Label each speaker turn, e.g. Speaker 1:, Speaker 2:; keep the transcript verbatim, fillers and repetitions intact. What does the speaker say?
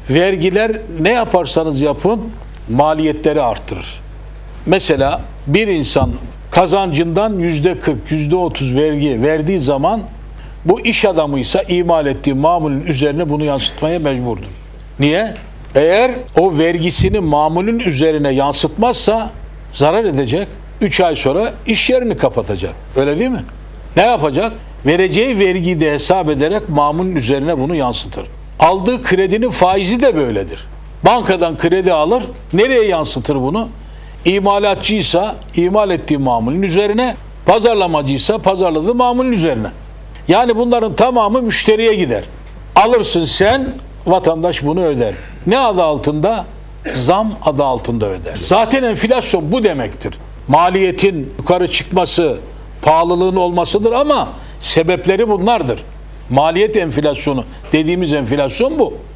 Speaker 1: Vergiler ne yaparsanız yapın maliyetleri arttırır. Mesela bir insan kazancından yüzde kırk, yüzde otuz vergi verdiği zaman bu iş adamıysa imal ettiği mamulün üzerine bunu yansıtmaya mecburdur. Niye? Eğer o vergisini mamulün üzerine yansıtmazsa zarar edecek. üç ay sonra iş yerini kapatacak. Öyle değil mi? Ne yapacak? Vereceği vergiyi de hesap ederek mamulün üzerine bunu yansıtır. Aldığı kredinin faizi de böyledir. Bankadan kredi alır. Nereye yansıtır bunu? İmalatçıysa imal ettiği mamulün üzerine, pazarlamacıysa pazarladığı mamulün üzerine. Yani bunların tamamı müşteriye gider. Alırsın sen, vatandaş bunu öder. Ne adı altında? Zam adı altında öder. Zaten enflasyon bu demektir. Maliyetin yukarı çıkması, pahalılığın olmasıdır ama sebepleri bunlardır. Maliyet enflasyonu dediğimiz enflasyon bu.